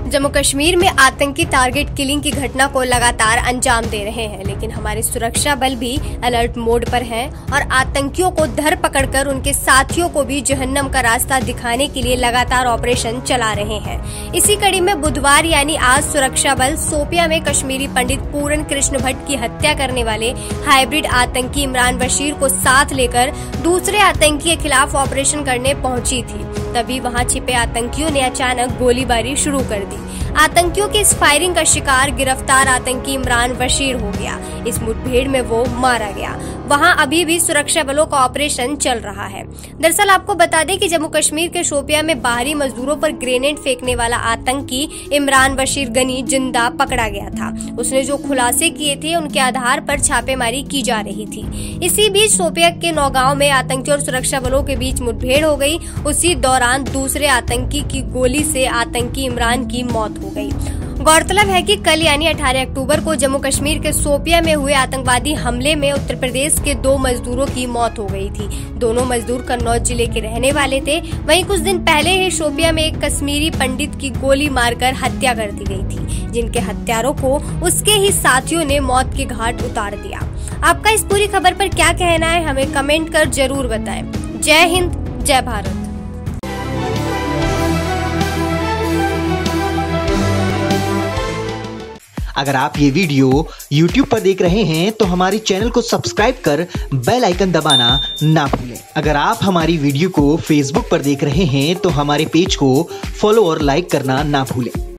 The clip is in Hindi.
जम्मू कश्मीर में आतंकी टारगेट किलिंग की घटना को लगातार अंजाम दे रहे हैं, लेकिन हमारे सुरक्षा बल भी अलर्ट मोड पर हैं और आतंकियों को धर पकड़कर उनके साथियों को भी जहन्नम का रास्ता दिखाने के लिए लगातार ऑपरेशन चला रहे हैं। इसी कड़ी में बुधवार यानी आज सुरक्षा बल शोपियां में कश्मीरी पंडित पूरन कृष्ण भट्ट की हत्या करने वाले हाइब्रिड आतंकी इमरान बशीर को साथ लेकर दूसरे आतंकी के खिलाफ ऑपरेशन करने पहुंची थी। तभी वहां छिपे आतंकियों ने अचानक गोलीबारी शुरू कर दी। आतंकियों की इस फायरिंग का शिकार गिरफ्तार आतंकी इमरान बशीर हो गया। इस मुठभेड़ में वो मारा गया। वहां अभी भी सुरक्षा बलों का ऑपरेशन चल रहा है। दरअसल आपको बता दें कि जम्मू कश्मीर के शोपियां में बाहरी मजदूरों पर ग्रेनेड फेंकने वाला आतंकी इमरान बशीर गनी जिंदा पकड़ा गया था। उसने जो खुलासे किए थे उनके आधार पर छापेमारी की जा रही थी। इसी बीच शोपियां के नौगांव में आतंकी और सुरक्षा बलों के बीच मुठभेड़ हो गई। उसी दौरान दूसरे आतंकी की गोली से आतंकी इमरान की मौत हो गई। गौरतलब है कि कल यानी 18 अक्टूबर को जम्मू कश्मीर के शोपियां में हुए आतंकवादी हमले में उत्तर प्रदेश के 2 मजदूरों की मौत हो गई थी। दोनों मजदूर कन्नौज जिले के रहने वाले थे। वहीं कुछ दिन पहले ही शोपियां में एक कश्मीरी पंडित की गोली मारकर हत्या कर दी गई थी, जिनके हत्यारों को उसके ही साथियों ने मौत के घाट उतार दिया। आपका इस पूरी खबर पर क्या कहना है, हमें कमेंट कर जरूर बताएं। जय हिंद, जय भारत। अगर आप ये वीडियो YouTube पर देख रहे हैं तो हमारे चैनल को सब्सक्राइब कर बेल आइकन दबाना ना भूलें। अगर आप हमारी वीडियो को Facebook पर देख रहे हैं तो हमारे पेज को फॉलो और लाइक करना ना भूलें।